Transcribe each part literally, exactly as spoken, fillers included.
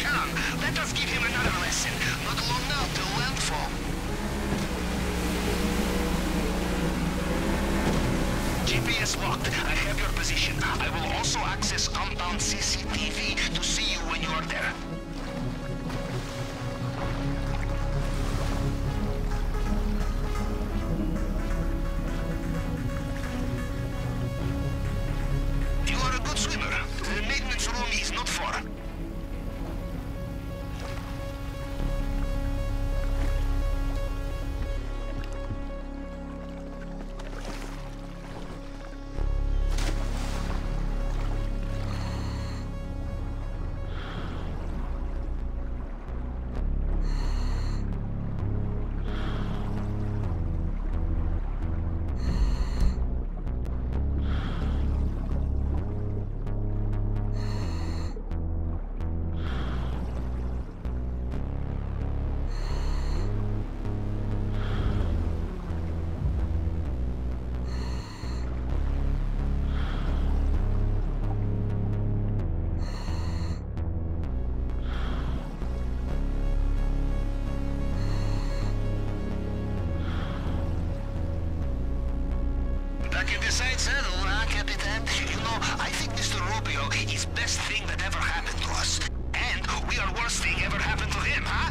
town. Let us give him another lesson. Not long now till landfall. G P S locked. I have your position. I will also access compound C C T V to see you when you are there. You are a good swimmer. The maintenance room is not far. Besides that, huh, Capitan? You know, I think Mister Rubio is best thing that ever happened to us. And we are worst thing ever happened to him, huh?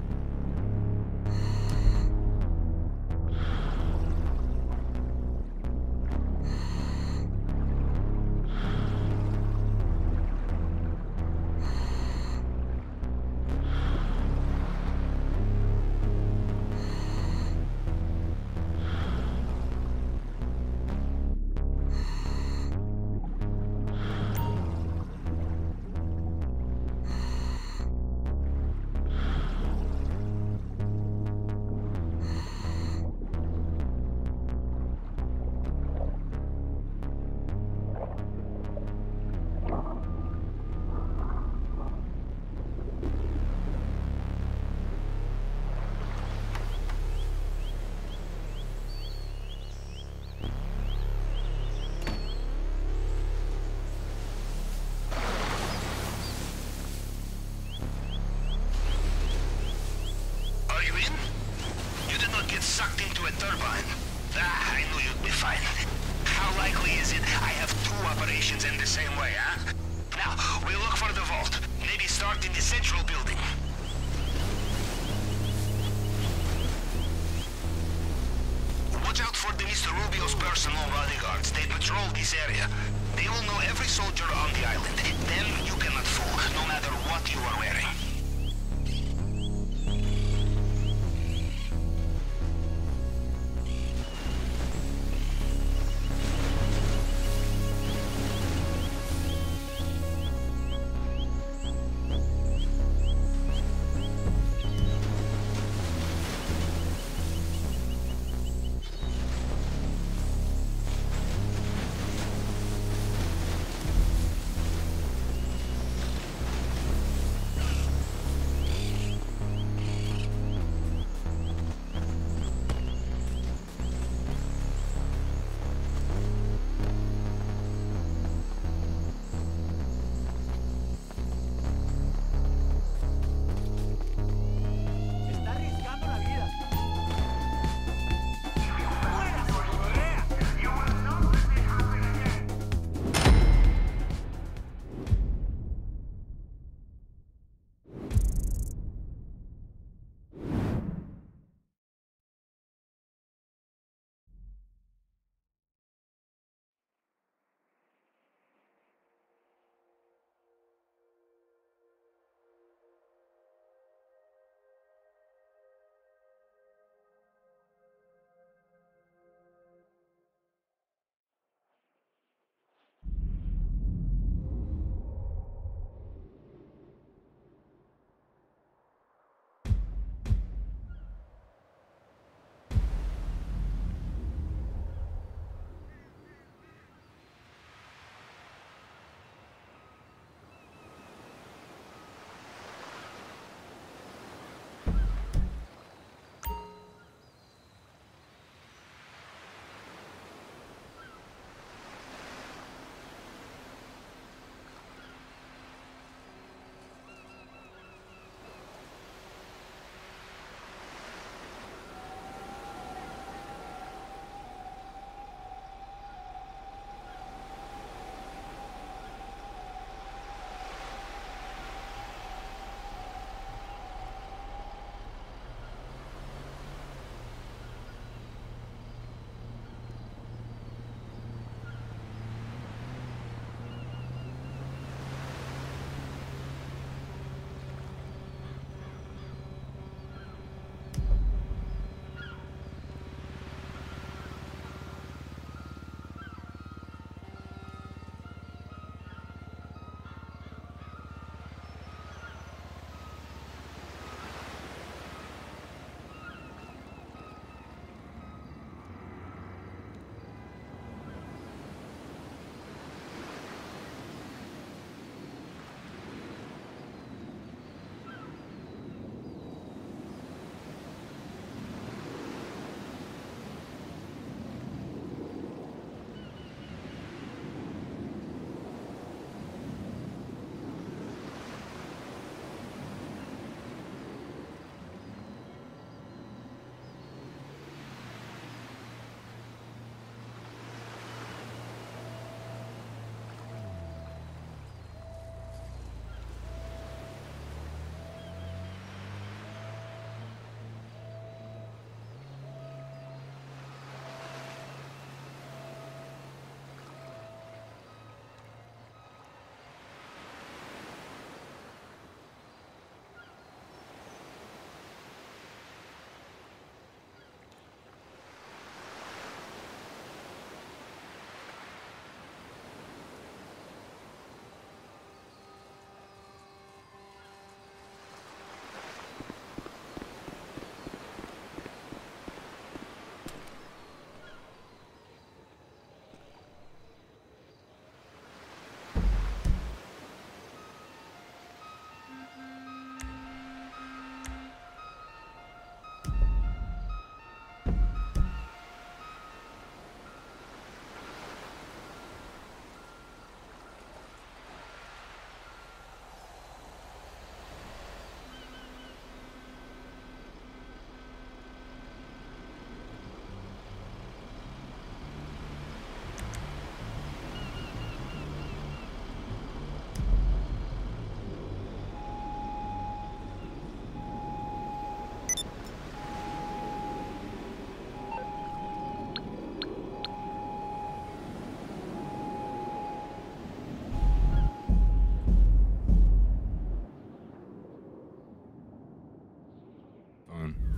Sucked into a turbine. Ah, I knew you'd be fine. How likely is it I have two operations in the same way, huh? Now, we'll look for the vault. Maybe start in the central building. Watch out for the Mister Rubio's personal bodyguards. They patrol this area. They will know every soldier on the island. Them you cannot fool, no matter what you are wearing.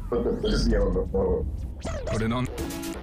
Put the video on the phone. Put it on.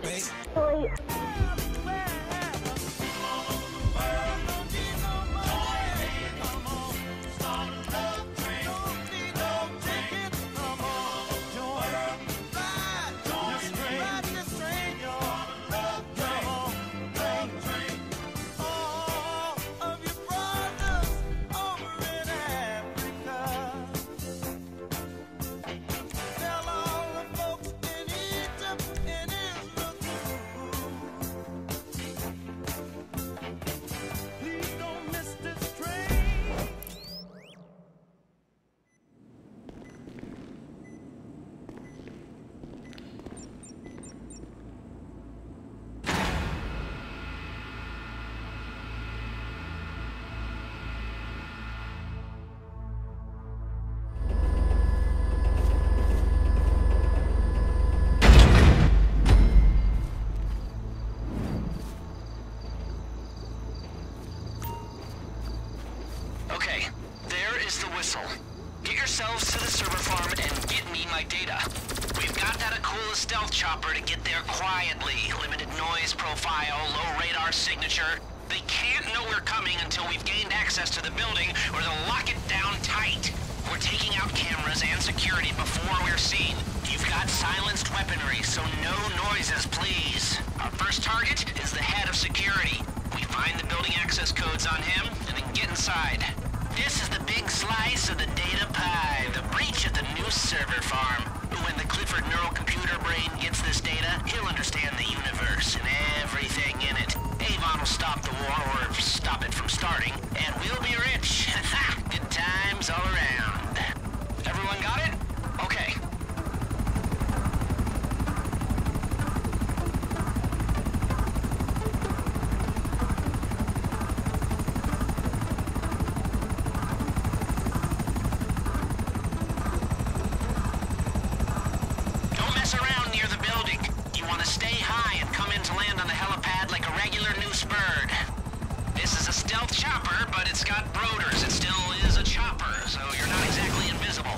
Okay, there is the whistle. Get yourselves to the server farm and get me my data. We've got that a cool stealth chopper to get there quietly. Limited noise profile, low radar signature. They can't know we're coming until we've gained access to the building, or they'll lock it down tight. We're taking out cameras and security before we're seen. You've got silenced weaponry, so no noises, please. Our first target is the head of security. We find the building access codes on him, and then get inside. This is the big slice of the data pie, the breach at the new server farm. When the Clifford neural computer brain gets this data, he'll understand the universe and everything in it. Avon will stop the war, or stop it from starting, and we'll be rich. Good times all around. Everyone got it? Okay. Don't mess around near the building. You want to stay high and come in to land on the helipad like a regular noose bird. This is a stealth chopper, but it's got rotors. It still is a chopper, so you're not exactly invisible.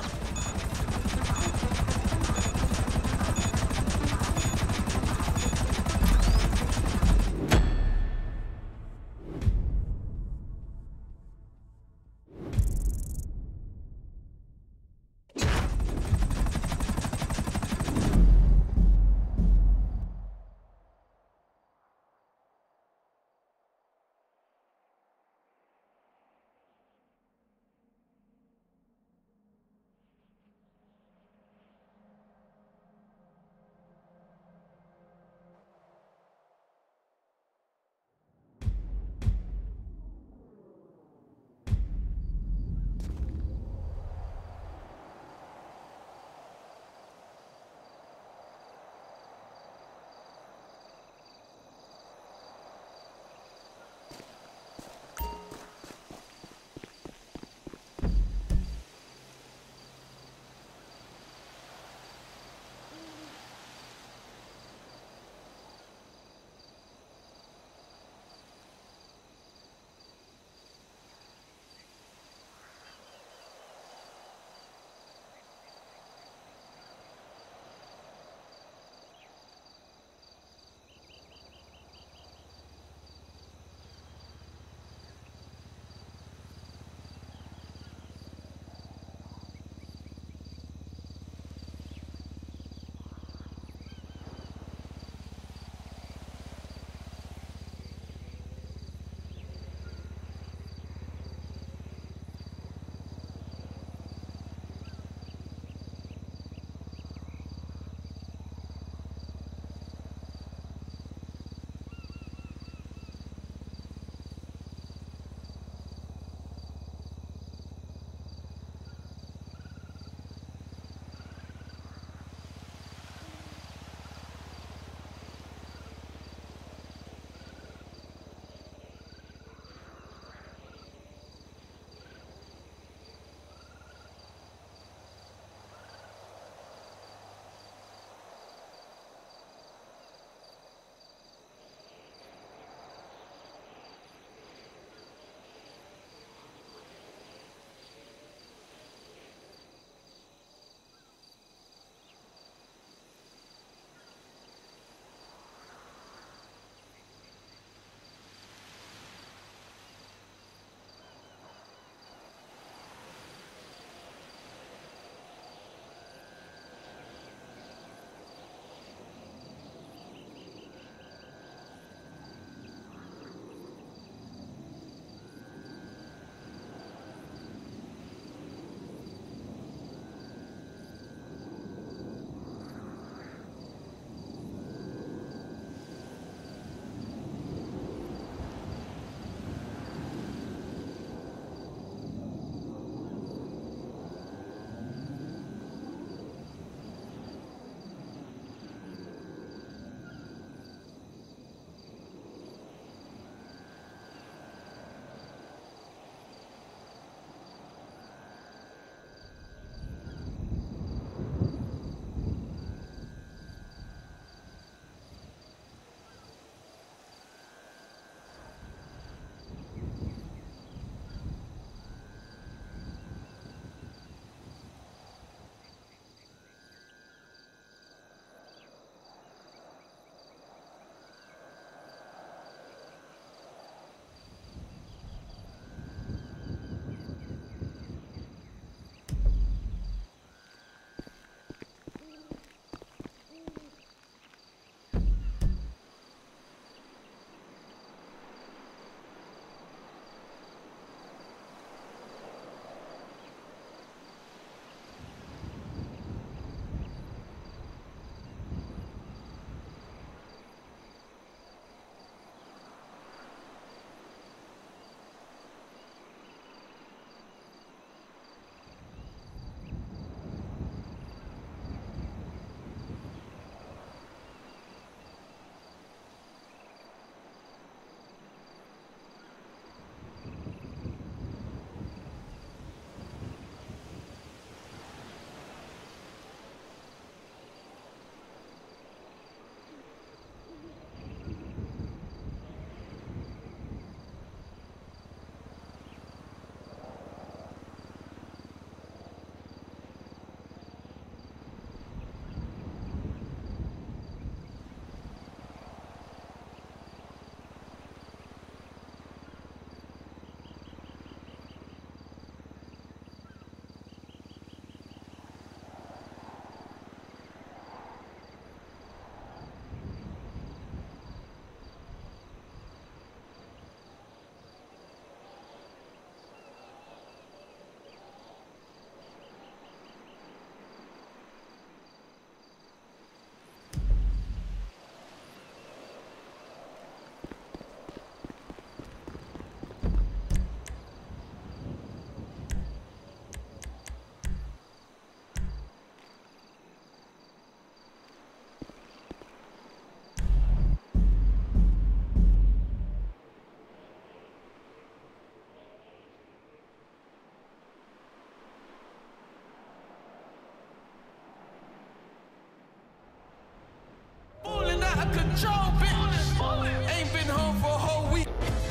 control, bitch. Ain't been home for a whole week.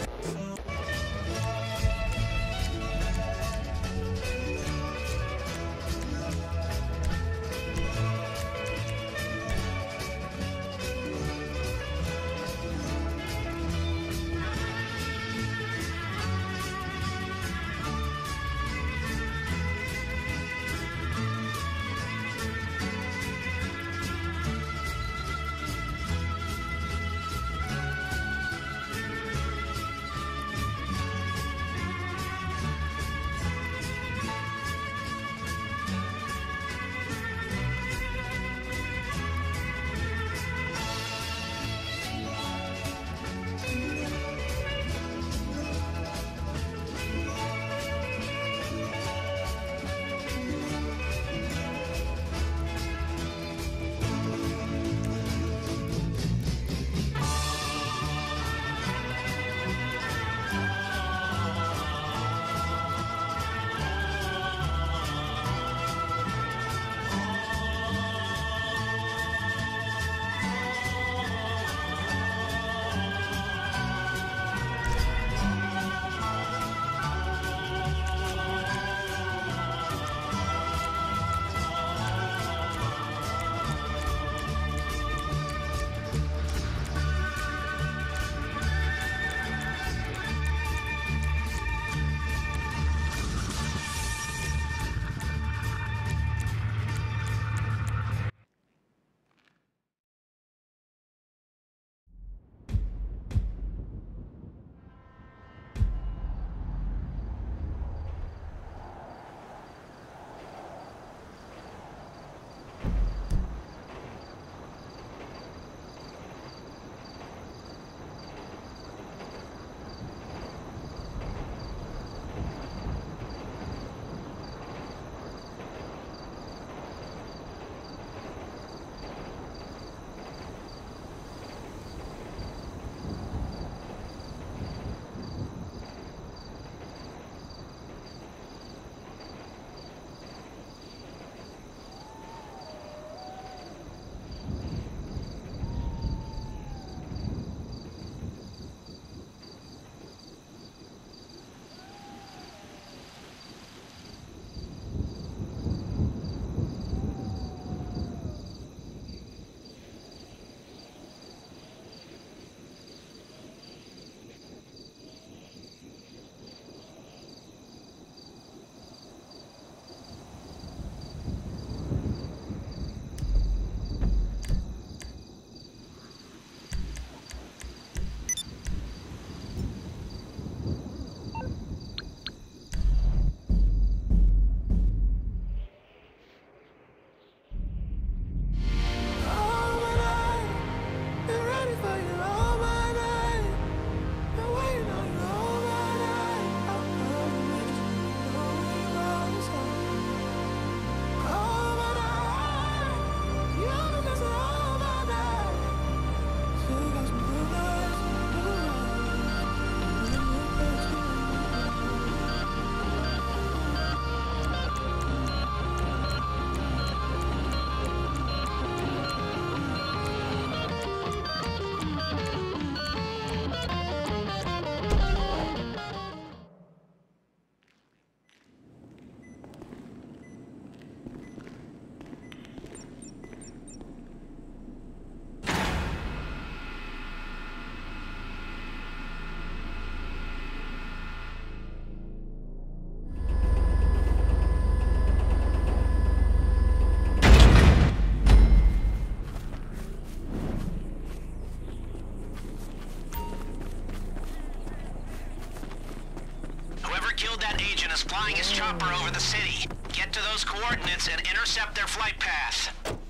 That agent is flying his chopper over the city. Get to those coordinates and intercept their flight path.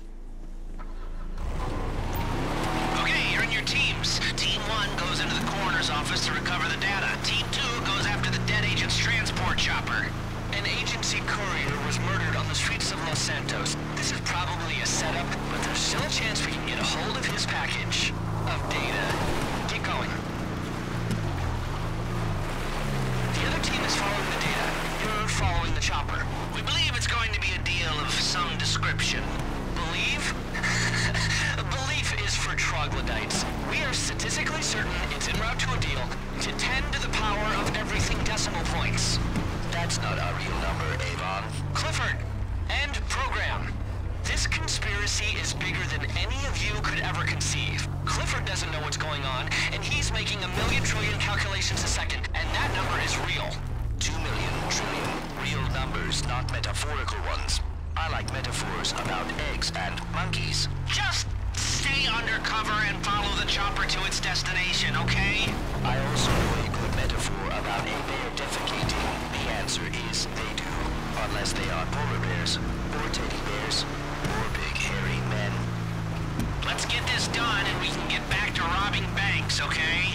Okay, you're in your teams. Team one goes into the coroner's office to recover the data. Team two goes after the dead agent's transport chopper. An agency courier was murdered on the streets of Los Santos. This is probably a setup, but there's still a chance we can get a hold of his package of data. Keep going. The other team is following the data. You're following the chopper. We believe it's going to be a deal of some description. Believe? Belief is for troglodytes. certain it's en route to a deal to ten to the power of everything decimal points. That's not a real number, Avon. Clifford, and program. This conspiracy is bigger than any of you could ever conceive. Clifford doesn't know what's going on, and he's making a million trillion calculations a second, and that number is real. Two million trillion. Real numbers, not metaphorical ones. I like metaphors about eggs and monkeys. Just stay undercover and follow the chopper to its destination, okay? I also know a good metaphor about a bear defecating. The answer is they do. Unless they are polar bears, or teddy bears, or big hairy men. Let's get this done and we can get back to robbing banks, okay?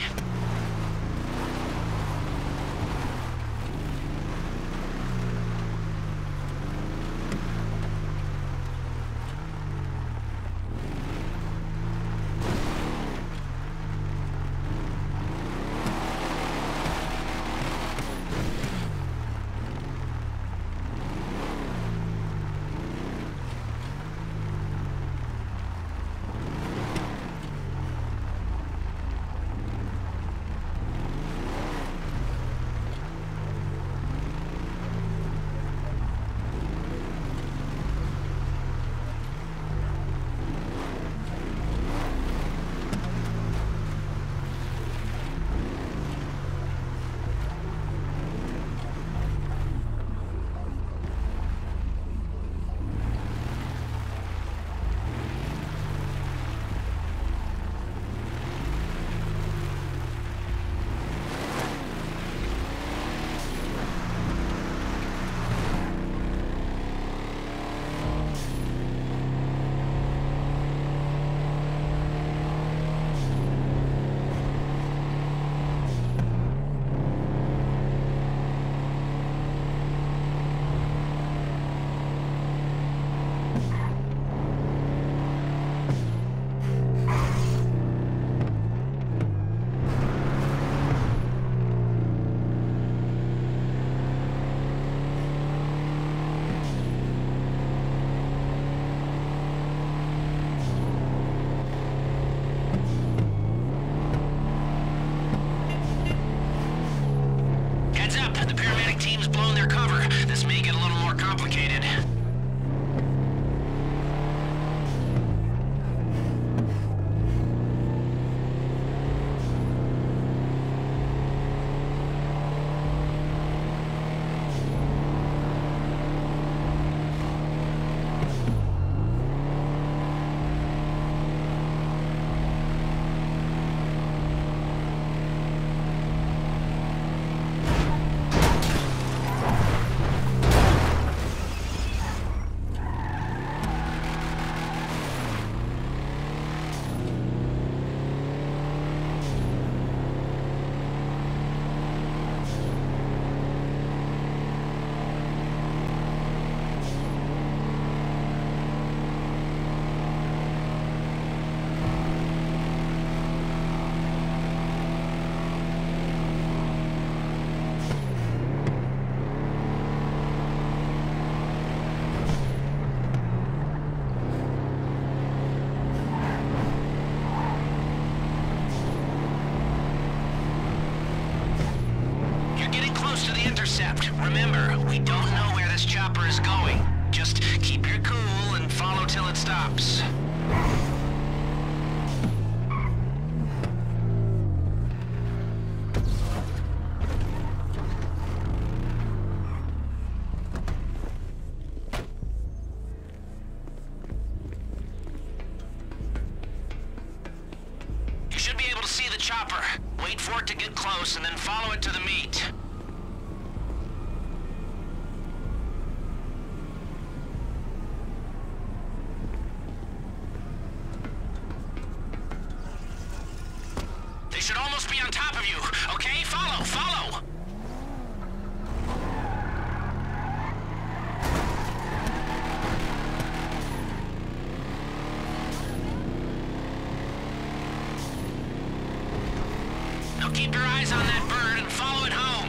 intercept. Remember, we don't know where this chopper is going. Just keep your cool and follow till it stops. You should be able to see the chopper. Wait for it to get close and then follow it to the meat. They should almost be on top of you. Okay, follow, follow! Now keep your eyes on that bird and follow it home.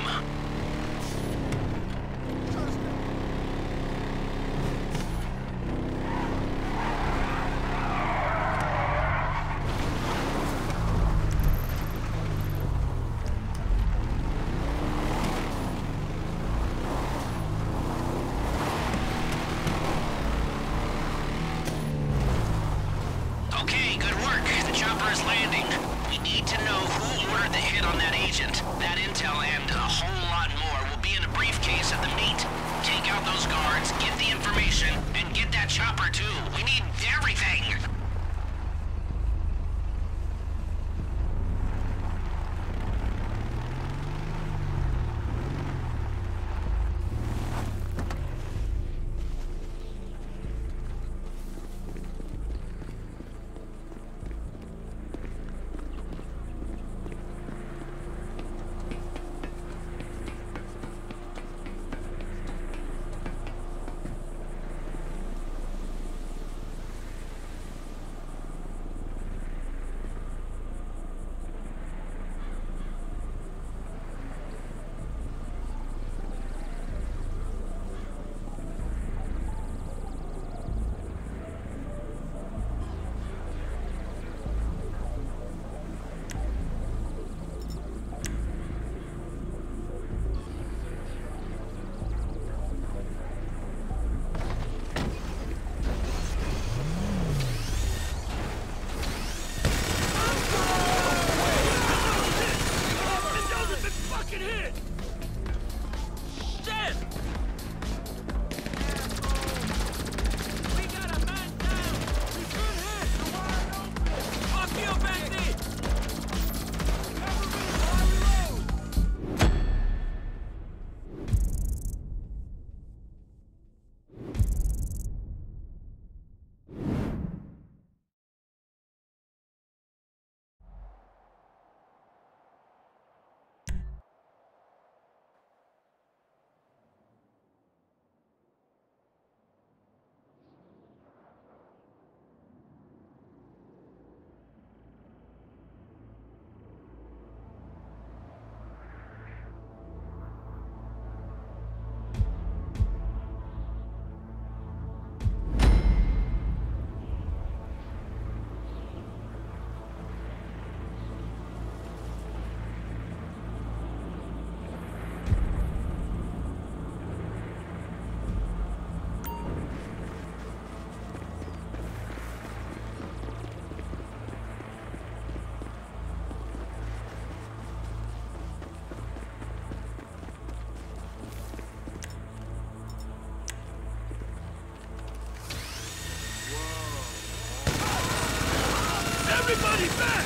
chopper is landing. We need to know who ordered the hit on that agent. That intel and a whole lot more will be in a briefcase at the meet. Take out those guards, get the information, and get that chopper too. We need everything! Everybody back!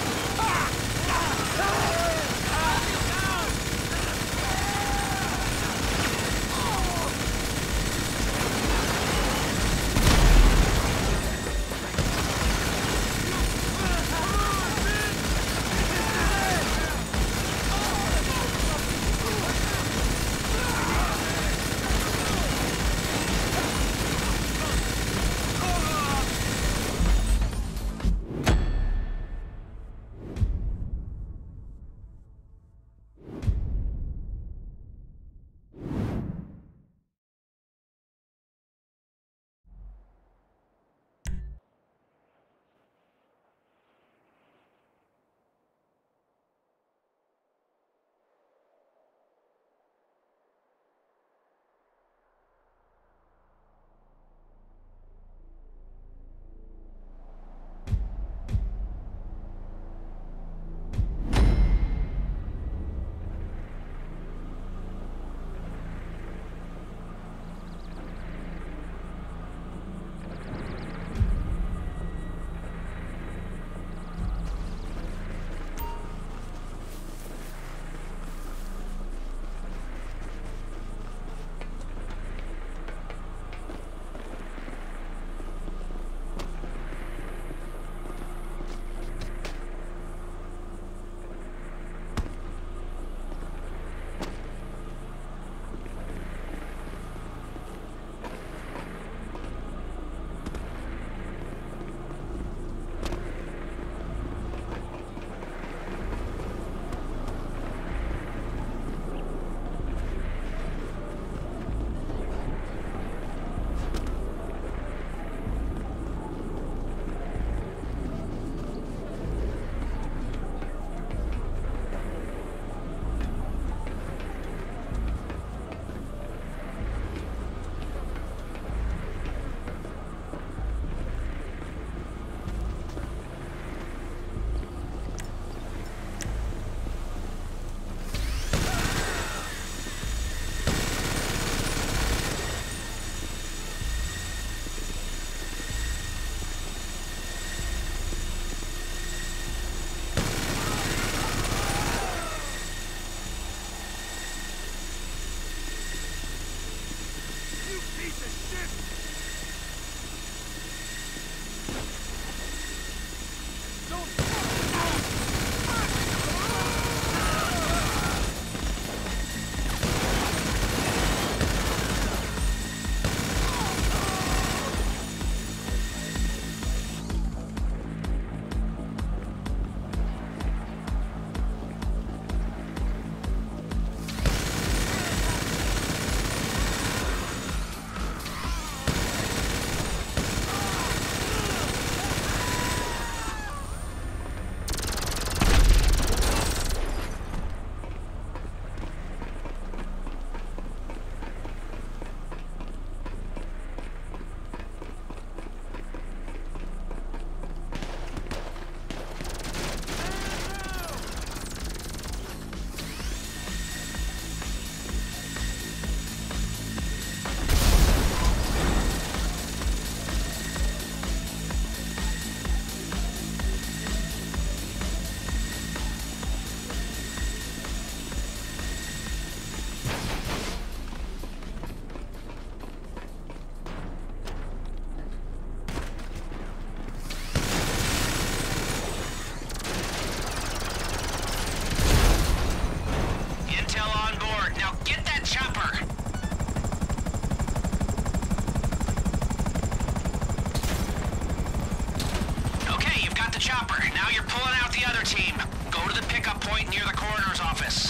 chopper. Now you're pulling out the other team. Go to the pickup point near the coroner's office.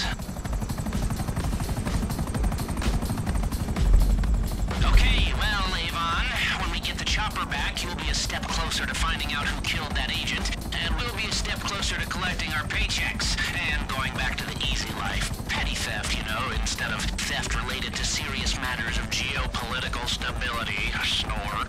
Okay, well, Avon, when we get the chopper back, you'll be a step closer to finding out who killed that agent, and we'll be a step closer to collecting our paychecks, and going back to the easy life. Petty theft, you know, instead of theft related to serious matters of geopolitical stability. Snore.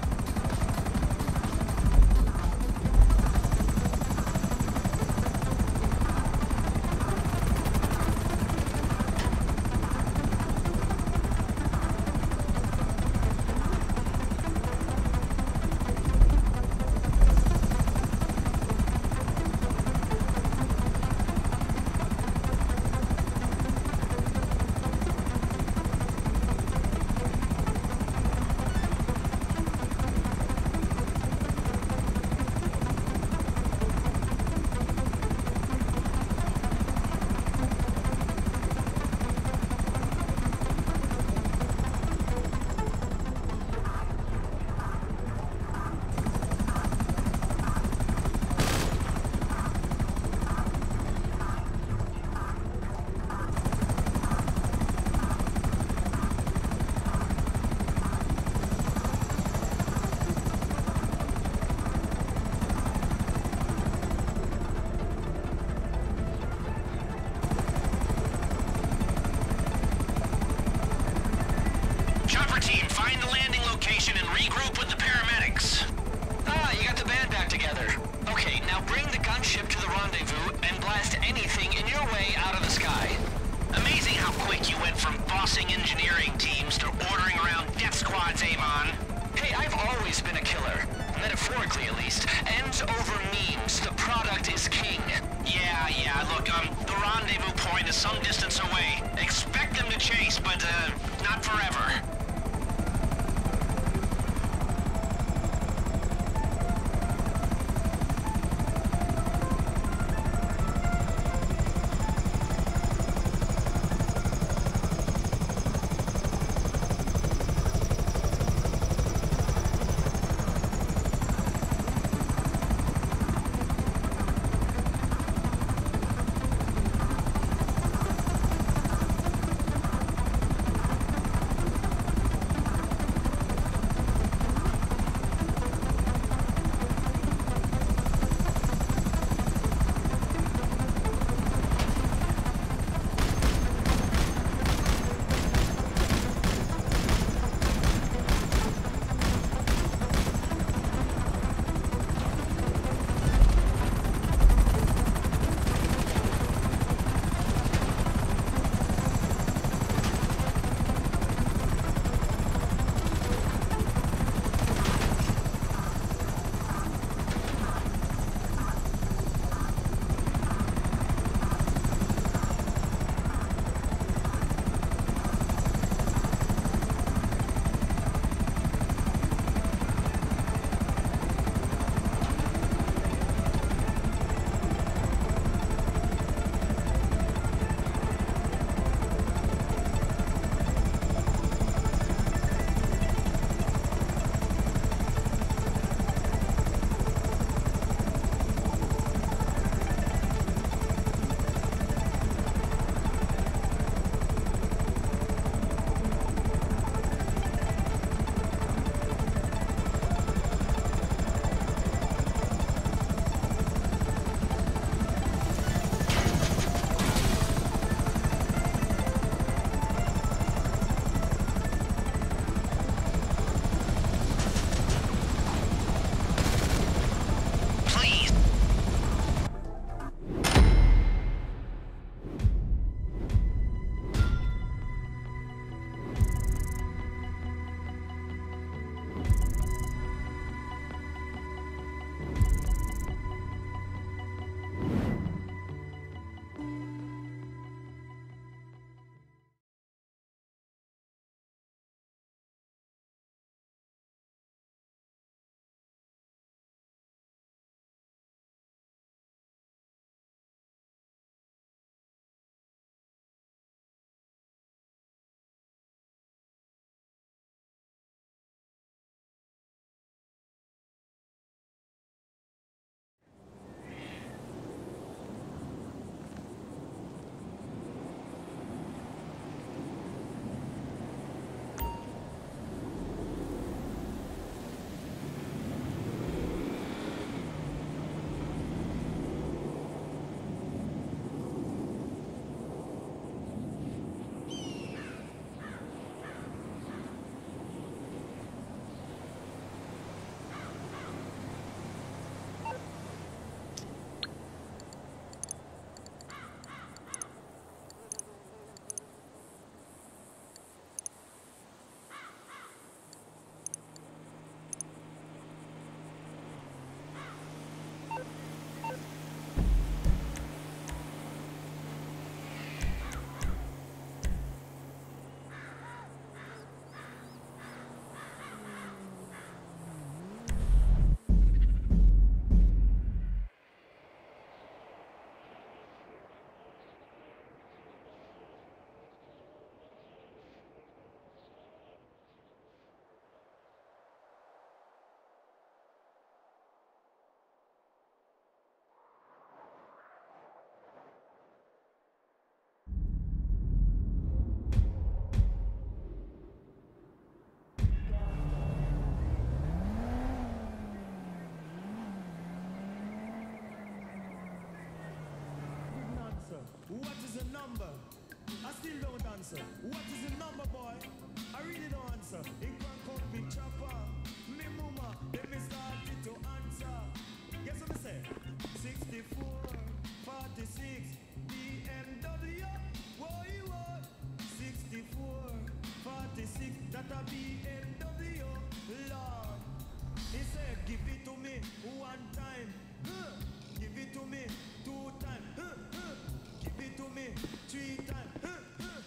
Chopper team, find the landing location and regroup with the paramedics. Ah, you got the band back together. Okay, now bring the gunship to the rendezvous and blast anything in your way out of the sky. Amazing how quick you went from bossing engineering teams to ordering around death squads, Avon. Hey, I've always been a killer. Metaphorically, at least. Ends over memes. The product is king. Yeah, yeah, look, um, the rendezvous point is some distance away. Expect them to chase, but, uh, not forever. number? I still don't answer. What is the number, boy? I really don't answer. It can come with chopper. Me mama, then me started to answer. Guess what I say? sixty-four, forty-six, B M W. Whoa, you what? sixty-four, forty-six, that a B M W. Lord, he said, give it to me one time. Huh. Give it to me two times. Huh. Huh. Give it to me three times. Huh. Huh.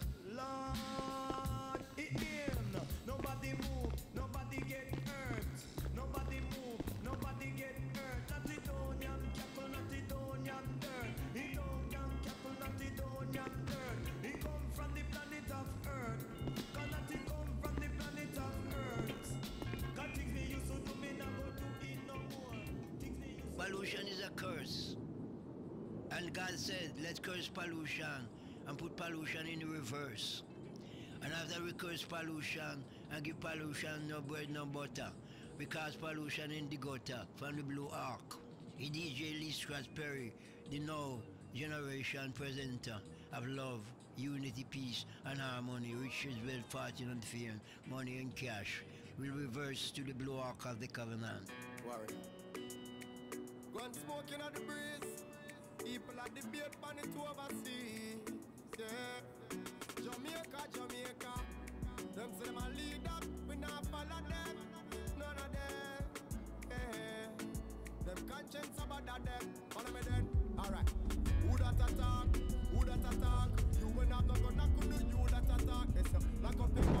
Huh. Lord, it him. Nobody move, nobody get hurt. Nobody move, nobody get hurt. Not it on yam cattle, not it on yam dirt. It don't yam cattle, not it on yam dirt. It come from the planet of Earth. Cause not it come from the planet of Earth. Cause things me used to do, me not go do it no more. Things me used to Pollution is a curse. And God said, let's curse pollution and put pollution in the reverse. And after we curse pollution and give pollution no bread, no butter, we cause pollution in the gutter from the Blue Ark. The D J Lee Scratch Perry, the now generation presenter of love, unity, peace, and harmony, riches, wealth, fortune, and fame, money and cash, will reverse to the Blue Ark of the Covenant. Worry. Go and smoking on the breeze. People at the beat on it overseas. Yeah. Jamaica, Jamaica. Them say them a lead up, we not follow them. None of them. Yeah. Them conscience about that them. Follow me then. Alright. Who that attack? Who that attack? You will not go knock on the you that attack. Yes, sir. Lock up the